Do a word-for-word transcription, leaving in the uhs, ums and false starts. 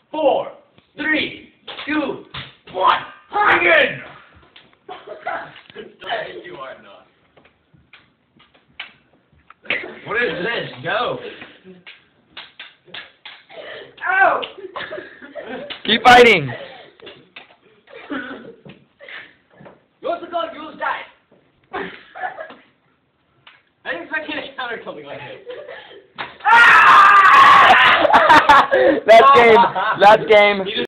four, three, two, one. Begin! You are not. What is this? Go. Ow! Keep fighting. Yours look like yours died. I didn't expect you to counter something like this. That's game. That's game.